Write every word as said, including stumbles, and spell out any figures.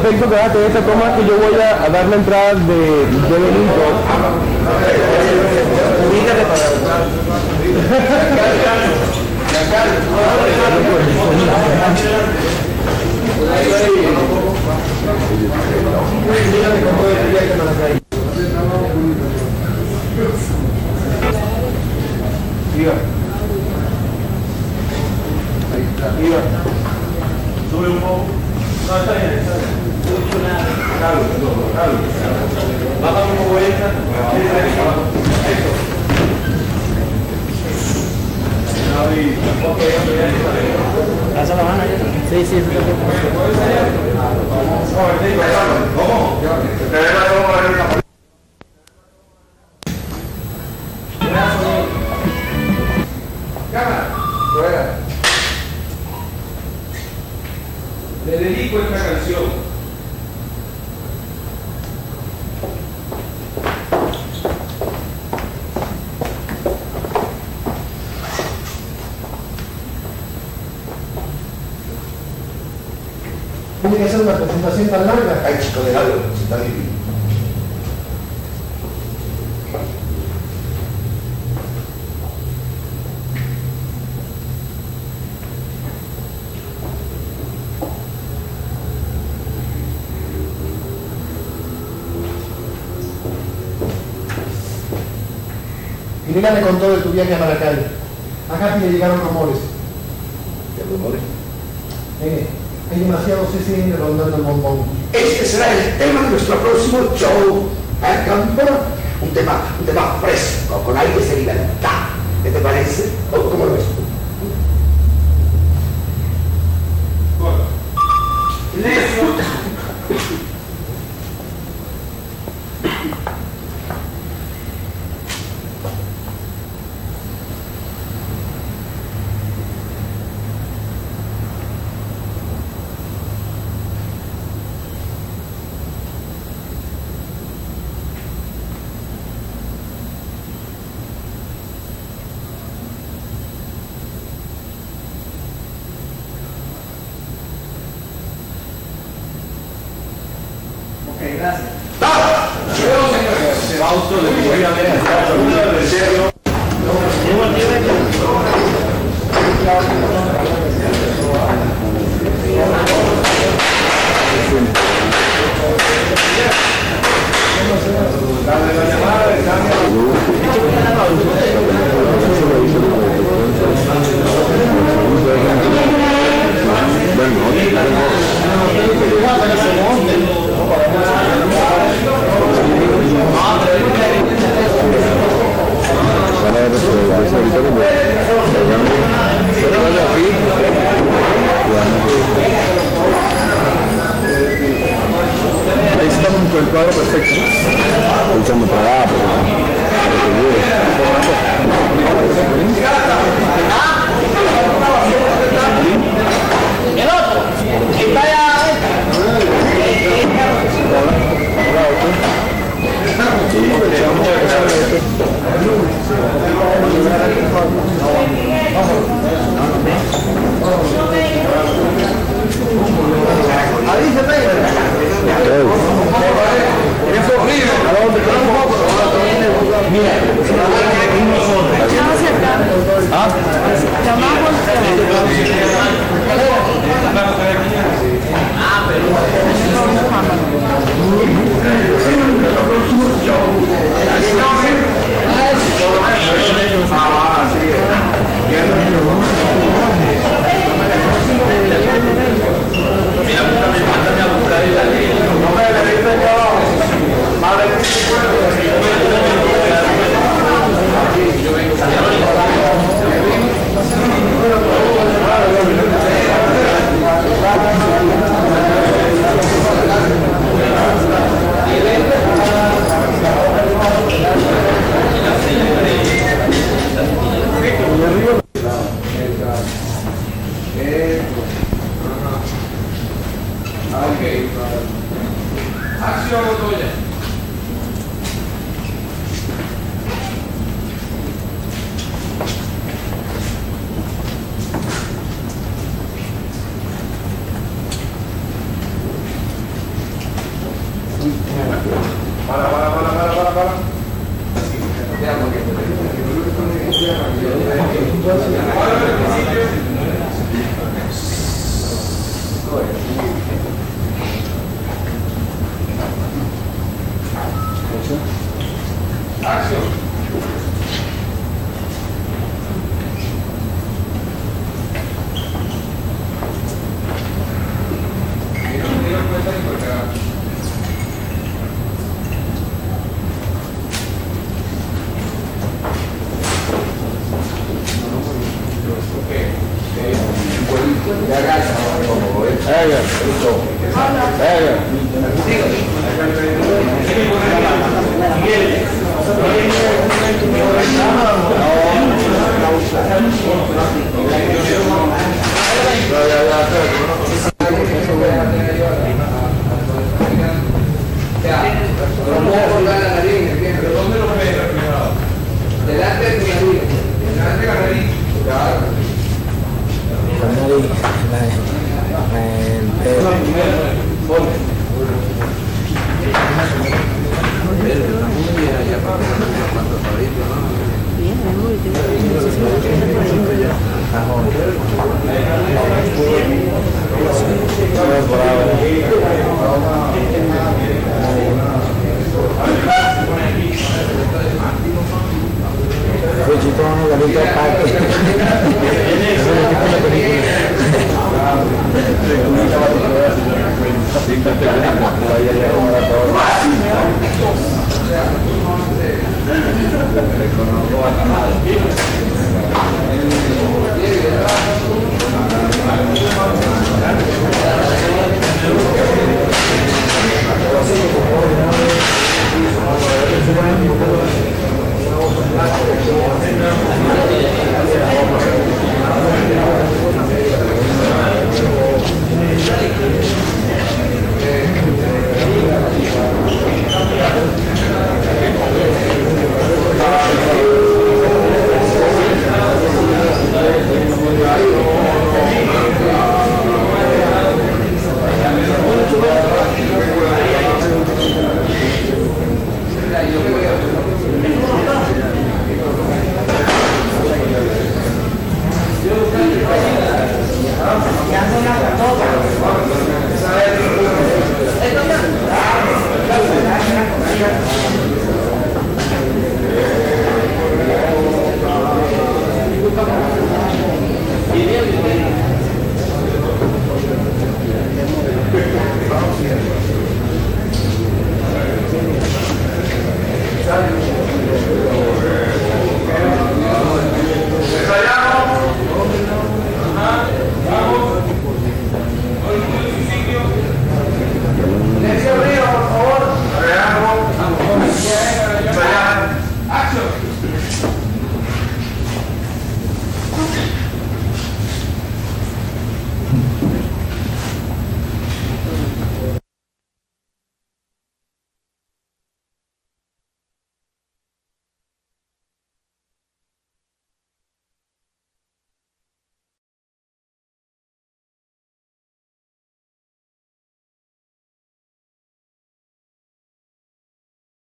perfecto, quédate esta toma que yo voy a, a dar la entrada de, de Benito. Sube un poco. No, está bien, está bien. No he dicho nada. Claro, claro. Baja un poco esta. Eso. ¿Pasa la mano ya? Sí, sí. ¿Cómo? Cámara. Fuera. Le dedico esta canción. Tiene que hacer una presentación tan larga. Ay, chico, de algo, se está divino. Y Lila le contó de tu viaje a Maracay. A Katy le llegaron rumores. ¿Qué rumores? Eh, hay demasiados C C N rondando el bombón. Este será el tema de nuestro próximo show. ¿Eh, campo? Un tema, un tema fresco, con aires de libertad. ¿Qué te parece? ¿O cómo lo ves tú? Gracias. Se va auto de mi vida de serio. Ahí estamos con el cuadro perfecto. Echando para allá, el otro, está allá. Para, para, para, para, para, para. Acción. Gracias.